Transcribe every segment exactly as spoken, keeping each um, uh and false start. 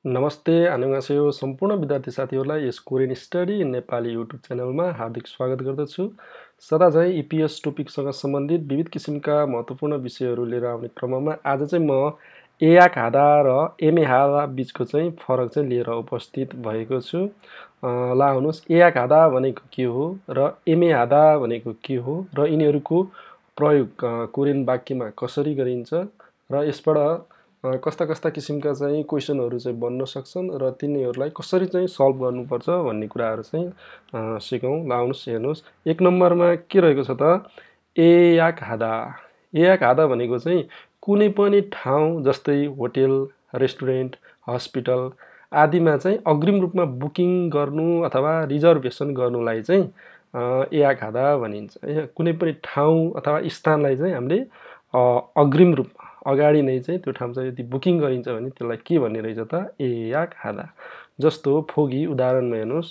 नमस्ते, annyeonghaseyo सम्पूर्ण विद्यार्थी साथीहरूलाई यस Korean study in Nepali YouTube च्यानलमा हार्दिक स्वागत गर्दछु। सदा चाहिँ ईपीएस टपिकसँग सम्बन्धित विविध किसिमका महत्त्वपूर्ण विषयहरू लिएर आउने क्रममा आज चाहिँ म येयाकहादा र येमेहादा बीचको चाहिँ फरक चाहिँ लिएर उपस्थित भएको छु। ला आउनुहोस्, येयाकहादा भनेको के हो र येमेहादा भनेको के हो र यिनीहरूको प्रयोग कोरियन वाक्यमा कसरी गरिन्छ र यसबाट कस्ता कस्ता किसिमका चाहिँ क्वेसनहरू चाहिँ बन्न सक्छन् र तिनीहरूलाई कसरी चाहिँ सल्भ गर्नुपर्छ भन्ने कुराहरू चाहिँ सिकौँ। लाउनुहोस्, हेर्नुहोस्, एक नम्बरमा के रहेको छ त, येयाकहादा। येयाकहादा भनेको चाहिँ कुनै पनि ठाउँ जस्तै होटेल, रेस्टुरेन्ट, हस्पिटल आदिमा चाहिँ अग्रिम रूपमा बुकिङ गर्नु अथवा रिजर्भेसन गर्नुलाई चाहिँ येयाकहादा भनिन्छ। कुनै पनि ठाउँ अथवा स्थानलाई चाहिँ हामीले अग्रिम रूपमा अगाडि नै चाहिँ त्यो ठाउँ चाहिँ यदि बुकिङ गरिन्छ भने त्यसलाई के भन्ने रहेछ त, येयाकहादा। जस्तो फोगी उदाहरणमा हेर्नुहोस्,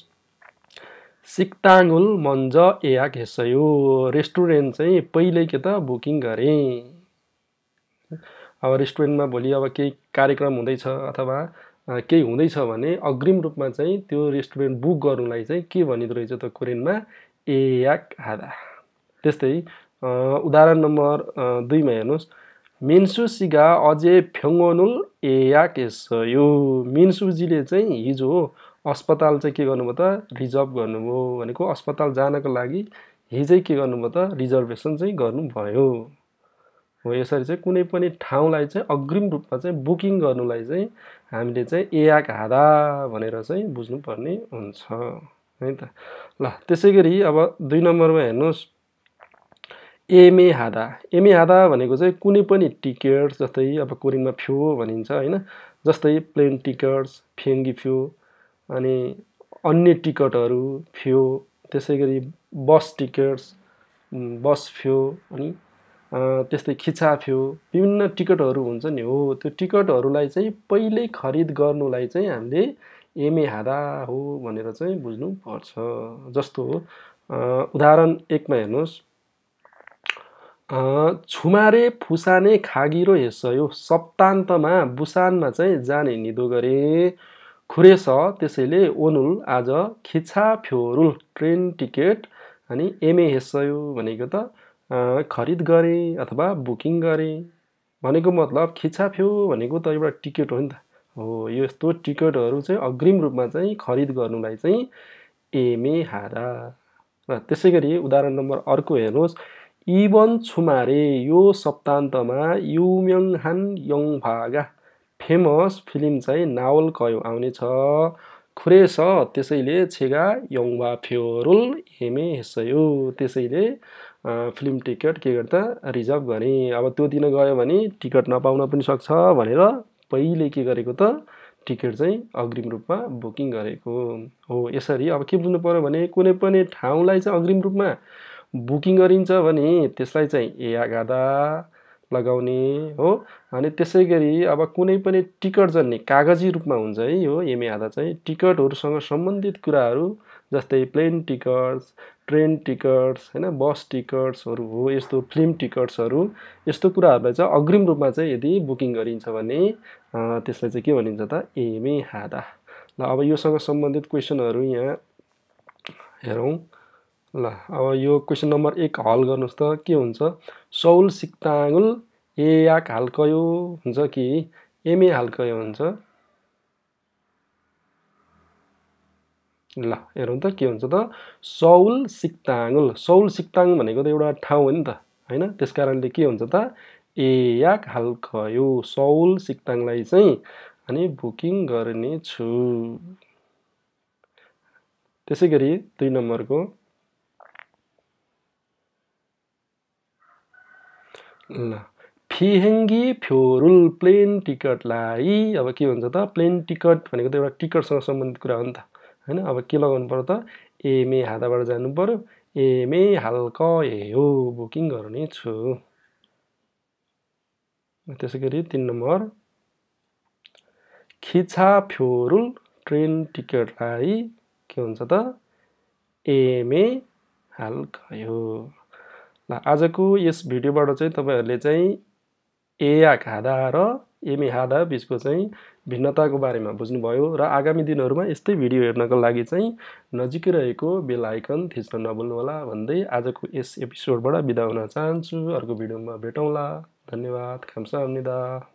식당을 먼저 예약했어요। रेस्टुरेन्ट चाहिँ पहिल्यै के त बुकिङ गरेँ। अब रेस्टुरेन्टमा भोलि अब केही कार्यक्रम हुँदैछ अथवा केही हुँदैछ भने अग्रिम रूपमा चाहिँ त्यो रेस्टुरेन्ट बुक गर्नुलाई चाहिँ के भनिदो रहेछ त कोरियनमा, येयाकहादा। त्यस्तै उदाहरण नम्बर दुईमा हेर्नुहोस्, मिन्सुसीगा अझै 평원을 예약했어요। मिन्सुजीले चाहिँ हिजो अस्पताल चाहिँ के गर्नुभयो त, रिजर्भ गर्नुभयो। भनेको अस्पताल जानको लागि हिजै के गर्नुभयो त, रिजर्भेसन चाहिँ गर्नुभयो। हो, यसरी चाहिँ कुनै पनि ठाउँलाई चाहिँ अग्रिम रूपमा चाहिँ बुकिङ गर्नुलाई चाहिँ हामीले चाहिँ येयाकहादा भनेर चाहिँ बुझ्नुपर्ने हुन्छ है त। ल, त्यसै गरी अब दुई नम्बरमा हेर्नुहोस्, येमेहादा। येमेहादा भनेको चाहिँ कुनै पनि टिकट, जस्तै अब कोरियनमा फ्यो भनिन्छ होइन, जस्तै प्लेन टिकट्स, फेङ्गी फ्यो, अनि अन्य टिकटहरू फ्यो, त्यसै गरी बस टिकट्स, बस फ्यो, अनि त्यस्तै खिचा फ्यो, विभिन्न टिकटहरू हुन्छ नि। हो, त्यो टिकटहरूलाई चाहिँ पहिल्यै खरिद गर्नुलाई चाहिँ हामीले येमेहादा हो भनेर चाहिँ बुझ्नुपर्छ। जस्तो उदाहरण एकमा हेर्नुहोस्, छुमारे फुसाने खागिरो हेस्सयो। सप्तान्तमा बुसानमा चाहिँ जाने निदो गरे। खुरेस त्यसैले ओनुल आज खिचा फ्योरुल ट्रेन टिकट अनि एमे हेस्सयो भनेको त खरिद गरे अथवा बुकिङ गरे भनेको मतलब खिचा फ्यो भनेको त एउटा टिकट हो नि त। हो, यस्तो टिकटहरू चाहिँ अग्रिम रूपमा चाहिँ खरिद गर्नुलाई चाहिँ येमेहादा। र त्यसै गरी उदाहरण नम्बर अर्को हेर्नुहोस्, इबन छुमारे यो सप्तान्तमा युम्यङहान यङभागा फेमस फिल्म चाहिँ नावल कयो आउनेछ। खुरेस त्यसैले छेगा यङभा फ्योरुल हेमे हेस्सयो। त्यसैले फिल्म टिकट के गर्दा रिजर्भ गरे। अब त्यो दिन गयो भने टिकट नपाउन पनि सक्छ भनेर पहिले के गरेको त, टिकट चाहिँ अग्रिम रूपमा बुकिङ गरेको हो। यसरी अब के बुझ्नु पर्यो भने कुनै पनि ठाउँलाई चाहिँ अग्रिम रूपमा बुकिङ गरिन्छ भने त्यसलाई चाहिँ येयाकहादा लगाउने हो। अनि त्यसै गरी अब कुनै पनि टिकट जन्ने कागजी रूपमा हुन्छ है यो येमेहादा चाहिँ। टिकटहरूसँग सम्बन्धित कुराहरू जस्तै प्लेन टिकट्स, ट्रेन टिकट्स होइन, बस टिकट्सहरू हो, यस्तो फिल्म टिकट्सहरू, यस्तो कुराहरूलाई चाहिँ अग्रिम रूपमा चाहिँ यदि बुकिङ गरिन्छ भने त्यसलाई चाहिँ के भनिन्छ त, येमेहादा। ल, अब योसँग सम्बन्धित क्वेसनहरू यहाँ हेरौँ। ल, अब यो क्वेसन नम्बर एक हल गर्नुहोस् त, के हुन्छ, सौल सिक्ताङुल येयाकहाल्कयो हुन्छ कि येमेहाल्कयो हुन्छ। ल, हेरौँ त के हुन्छ त, सौल सिक्ताङुल। सौल सिक्ताङ भनेको त एउटा ठाउँ हो नि त होइन, त्यस कारणले के हुन्छ त, येयाकहाल्कयो, सौल सिक्ताङलाई चाहिँ अनि बुकिङ गर्ने छु। त्यसै गरी दुई नम्बरको, ल, फिहेङ्गी फ्योरुल प्लेन टिकटलाई। अब के हुन्छ त, प्लेन टिकट भनेको त एउटा टिकटसँग सम्बन्धित कुरा हो नि त होइन। अब के लगाउनु पर्यो त, येमेहादाबाट जानु पर्यो, येमेहाल्कयो बुकिङ गर्ने छु। त्यसै गरी तिन नम्बर, खिचा फ्योरुल ट्रेन टिकटलाई के हुन्छ त, येमेहाल्कयो। ल, आजको यस भिडियोबाट चाहिँ तपाईहरूले चाहिँ येयाकहादा र येमेहादा बिचको चाहिँ भिन्नताको बारेमा बुझ्नुभयो र आगामी दिनहरूमा यस्तै भिडियो हेर्नको लागि चाहिँ नजिकै रहेको बेल आइकन थिच्न नभुल्नुहोला भन्दै आजको यस एपिसोडबाट बिदा हुन चाहन्छु। अर्को भिडियोमा भेटौँला। धन्यवाद। 감사합니다।